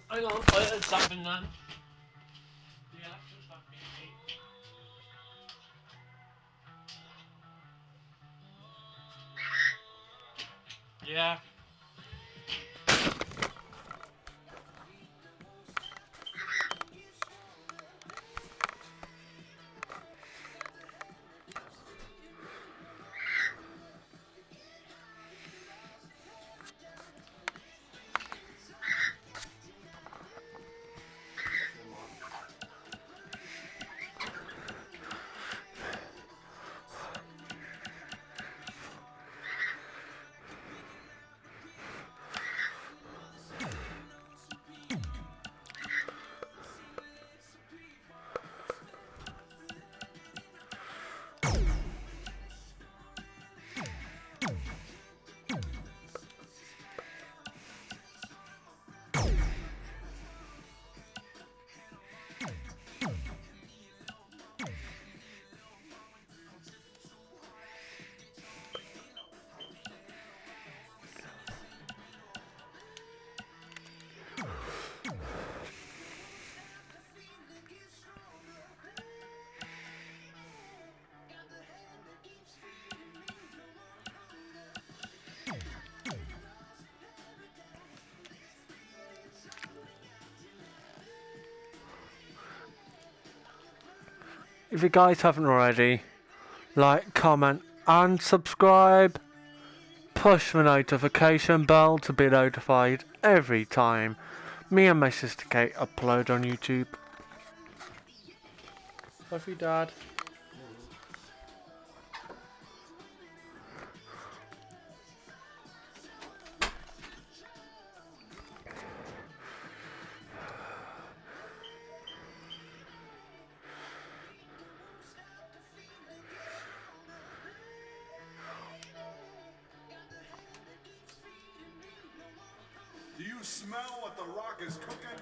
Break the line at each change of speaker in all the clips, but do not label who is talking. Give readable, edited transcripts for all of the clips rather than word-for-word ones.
Hang on, I heard something then. Yeah, just that bit. Yeah.
If you guys haven't already, like, comment and subscribe. Push the notification bell to be notified every time me and my sister Kate upload on YouTube. Love you, Dad.
Do you smell what the Rock is cooking?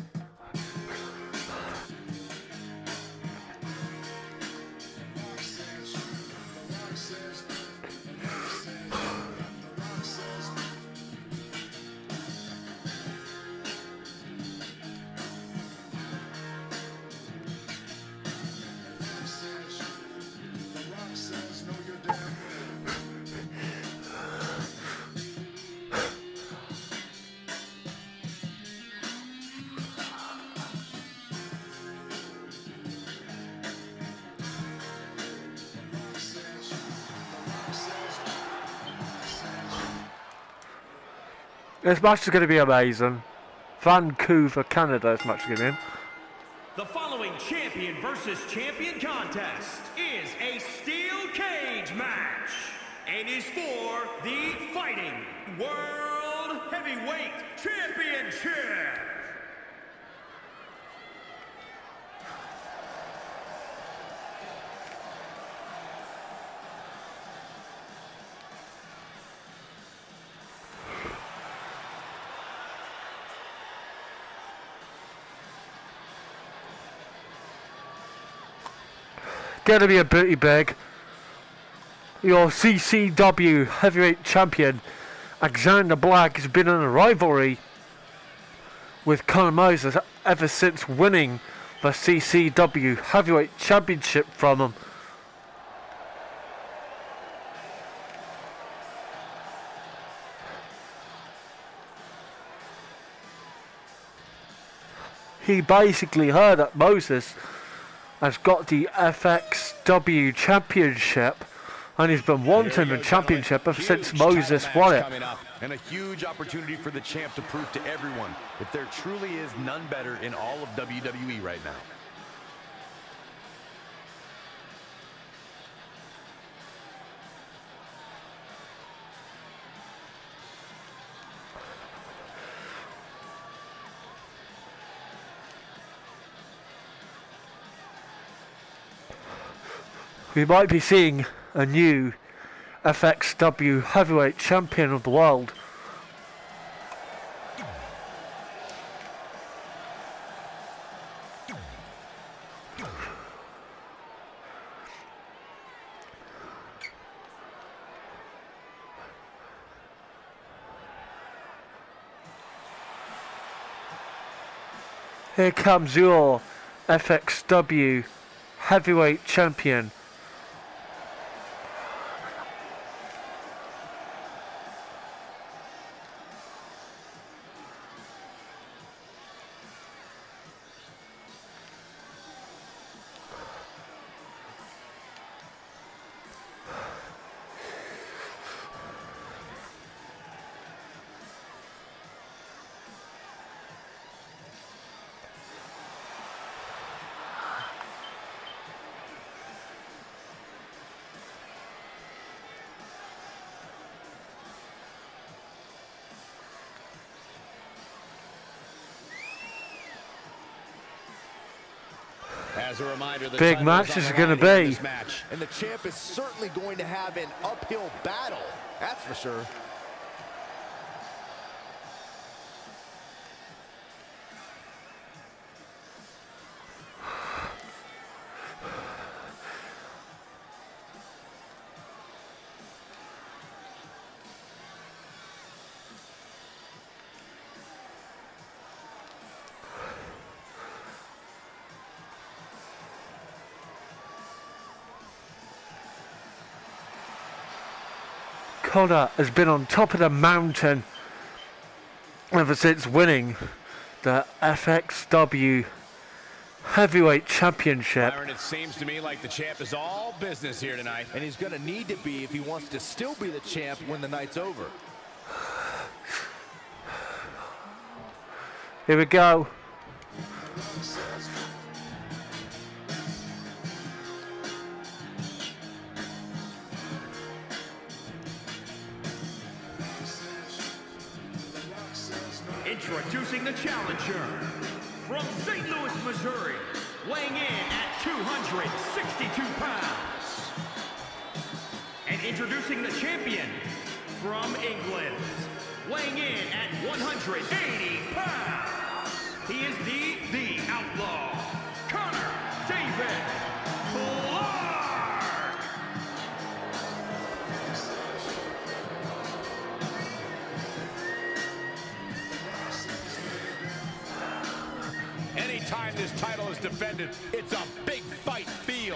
This match is going to be amazing. Vancouver, Canada, this match is going to be in.
The following champion versus champion contest is a steel cage match and is for the Fighting World Heavyweight Championship.
Gonna be a pretty big. Your CCW heavyweight champion Xander Black has been in a rivalry with Conor Moses ever since winning the CCW heavyweight championship from him. He basically heard that Moses has got the FXW championship and he's been wanting the championship ever since Moses won it.
And a huge opportunity for the champ to prove to everyone that there truly is none better in all of WWE right now.
We might be seeing a new FXW heavyweight champion of the world. Here comes your FXW Heavyweight Champion.
As a reminder, the
Big match is going to be.
And the champ is certainly going to have an uphill battle. That's for sure.
Connor has been on top of the mountain ever since winning the FXW Heavyweight Championship.
Byron, it seems to me like the champ is all business here tonight.
And he's going to need to be if he wants to still be the champ when the night's over.
Here we go.
Introducing the challenger from St. Louis, Missouri, weighing in at 262 pounds. And introducing the champion from England, weighing in at 180 pounds. He is the Outlaw, Connor David Clark.
Anytime this title is defended, it's a big fight feel.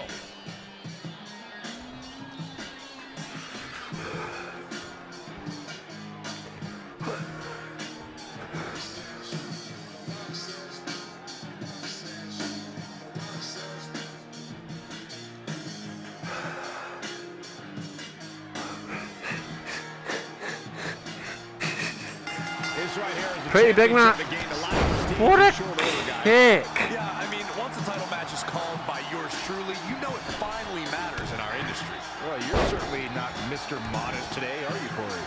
Pretty big match. What a kick.
Yeah, I mean, once a title match is called by yours truly, you know it finally matters in our industry.
Well, you're certainly not Mr. Modest today, are you, Corey?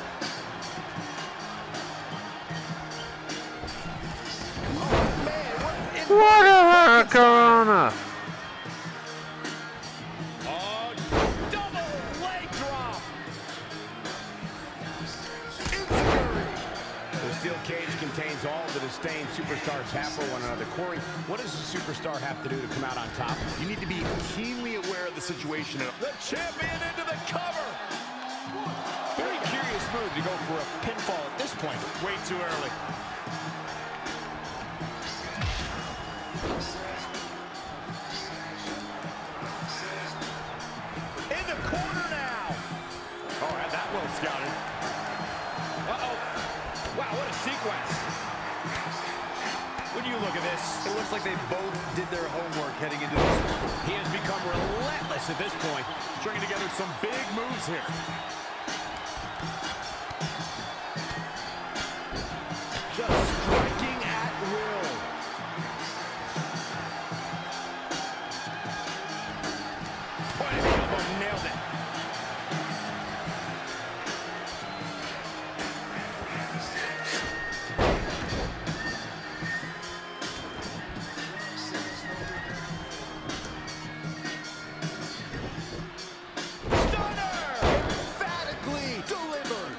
Oh, man,
What a Corona.
Oh, double leg drop.
The steel cage contains all the disdain superstars have for one another. Corey, what does a superstar have to do to come out on top?
You need to be keenly aware of the situation. The champion into the cover.
Very curious move to go for a pinfall at this point.
Way too early. In the corner now. Oh, had that well scouted. Uh-oh. Wow, what a sequence. When you look at this,
It looks like they both did their homework heading into this.
he has become relentless at this point, stringing together some big moves here.
Just striking at will.
Pointing the elbow, nailed it.
Emphatically delivered.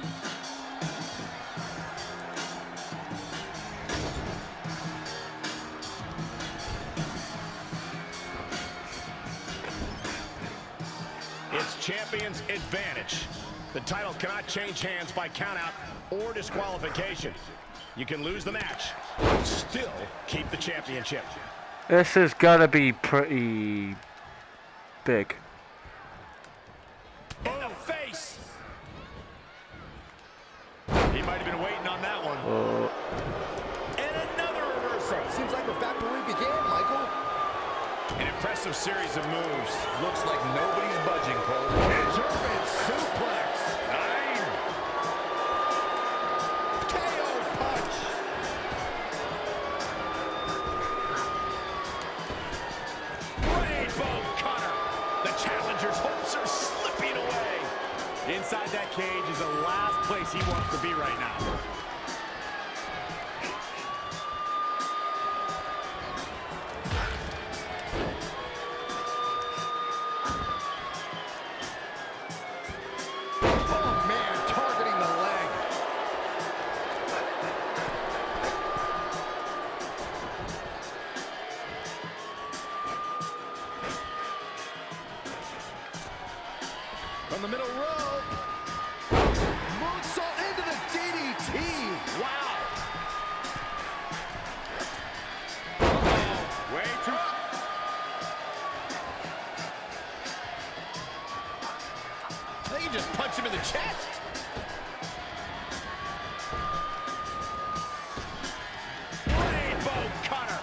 It's champion's advantage. The title cannot change hands by countout or disqualification. You can lose the match, but still keep the
championship.
This is gonna be pretty big.
In the face. He might have been waiting on that one. And another reversal.
Seems like we're back where we began, Michael.
An impressive series of moves.
Looks like nobody's budging, Cole.
German suplex. 9. KO punch. Rainbow cutter. The challenger's hopes are slipping away. Inside that cage is the last place he wants to be right now.
From the middle row. Moonsault into the DDT.
Wow. Uh-oh. Way too... I think he just punched him in the chest. Rainbow cutter.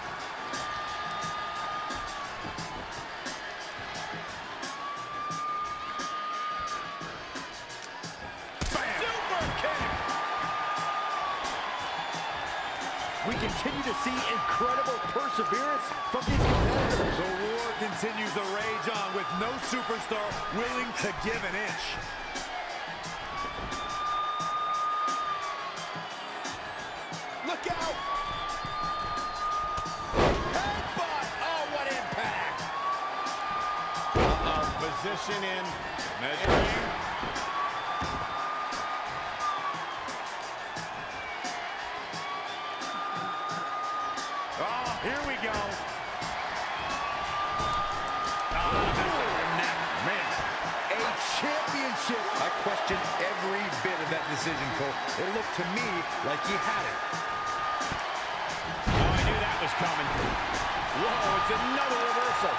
We continue to see incredible perseverance from these competitors.
The war continues to rage on with no superstar willing to give an inch.
Look out! Headbutt! Oh, what impact!
Position in. Measuring. Oh, here we go.
Man, a championship. I question every bit of that decision, Cole. It looked to me like he had it.
Oh, I knew that was coming. Whoa, it's another reversal.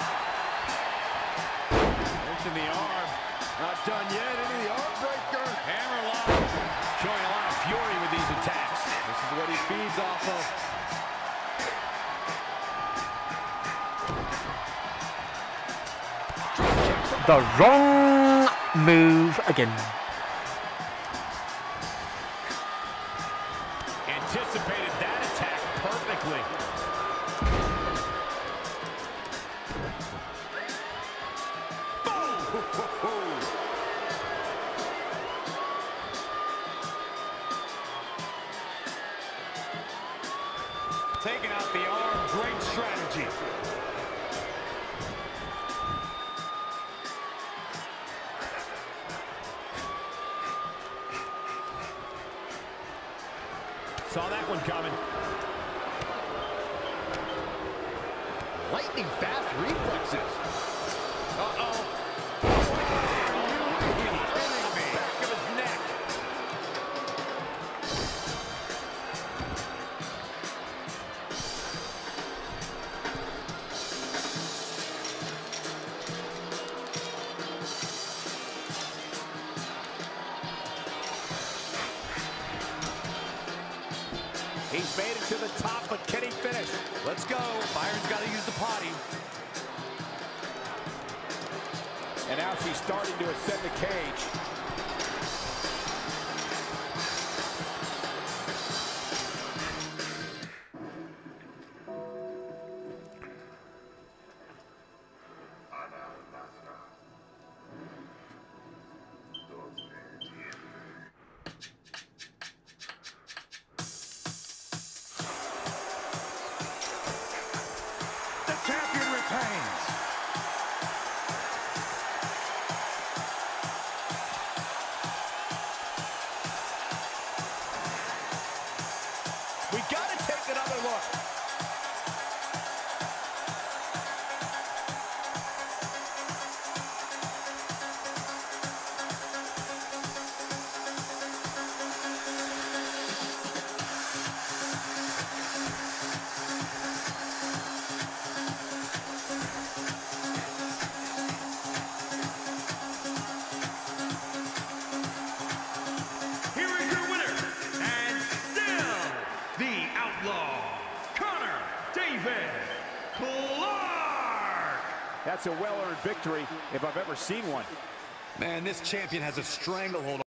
Into the arm.
Not done yet. Into the arm breaker.
Hammerlock. Showing a lot of fury with these attacks.
This is what he feeds off of.
The wrong move again.
Anticipated that attack perfectly. Taking out the arm, great strategy. Saw that one coming.
Lightning fast reflexes.
Uh-oh. Back of his neck. He's made it to the top, but can he finish? Let's go. Byron's got to use the potty.
And now she's starting to ascend the cage.
The champion retains.
That's a well-earned victory if I've ever seen one.
Man, this champion has a stranglehold